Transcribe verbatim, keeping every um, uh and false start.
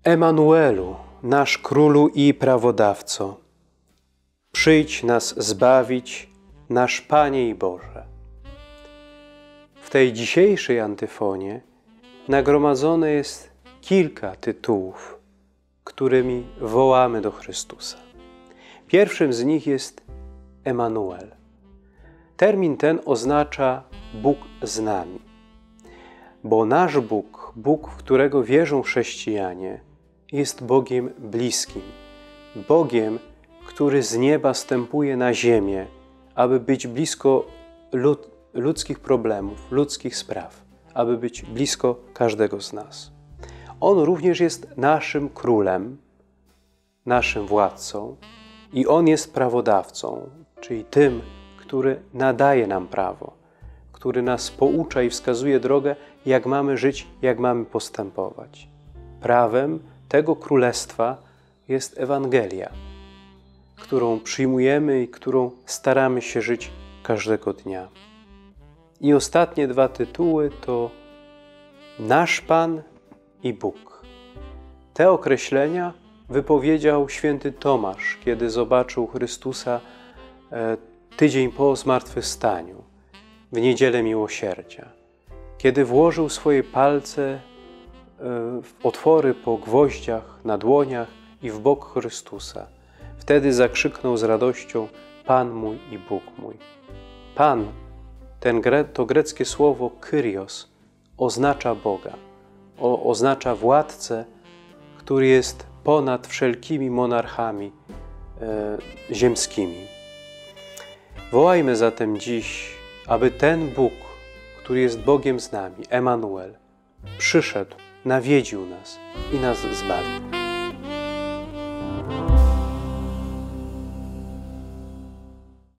Emanuelu, nasz Królu i Prawodawco, przyjdź nas zbawić, nasz Panie i Boże. W tej dzisiejszej antyfonie nagromadzone jest kilka tytułów, którymi wołamy do Chrystusa. Pierwszym z nich jest Emanuel. Termin ten oznacza Bóg z nami, bo nasz Bóg, Bóg, w którego wierzą chrześcijanie, jest Bogiem bliskim, Bogiem, który z nieba stępuje na ziemię, aby być blisko lud, ludzkich problemów, ludzkich spraw, aby być blisko każdego z nas. On również jest naszym Królem, naszym Władcą i On jest prawodawcą, czyli tym, który nadaje nam prawo, który nas poucza i wskazuje drogę, jak mamy żyć, jak mamy postępować. Prawem tego Królestwa jest Ewangelia, którą przyjmujemy i którą staramy się żyć każdego dnia. I ostatnie dwa tytuły to Nasz Pan i Bóg. Te określenia wypowiedział święty Tomasz, kiedy zobaczył Chrystusa e, tydzień po zmartwychwstaniu, w Niedzielę Miłosierdzia, kiedy włożył swoje palce w otwory po gwoździach, na dłoniach i w bok Chrystusa. Wtedy zakrzyknął z radością: Pan mój i Bóg mój. Pan, ten, to greckie słowo Kyrios, oznacza Boga, o, oznacza władcę, który jest ponad wszelkimi monarchami e, ziemskimi. Wołajmy zatem dziś, aby ten Bóg, który jest Bogiem z nami, Emanuel, przyszedł, nawiedził nas i nas zbawił.